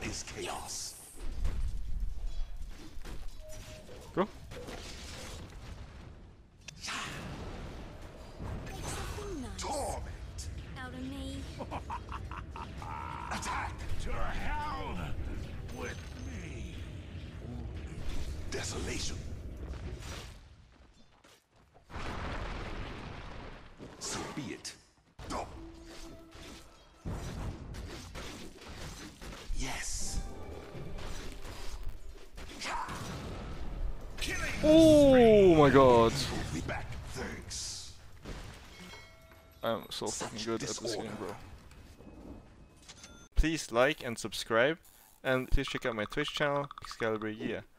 is chaos. Go. Make something nice Torment. out of me. Attack. To hell with me. Desolation. So be it. Go. Yes. Killing. Oh my god. Totally back. Thanks. I'm so fucking good at this game, Disorder. bro. Please like and subscribe, and please check out my Twitch channel, Excalibur Gia.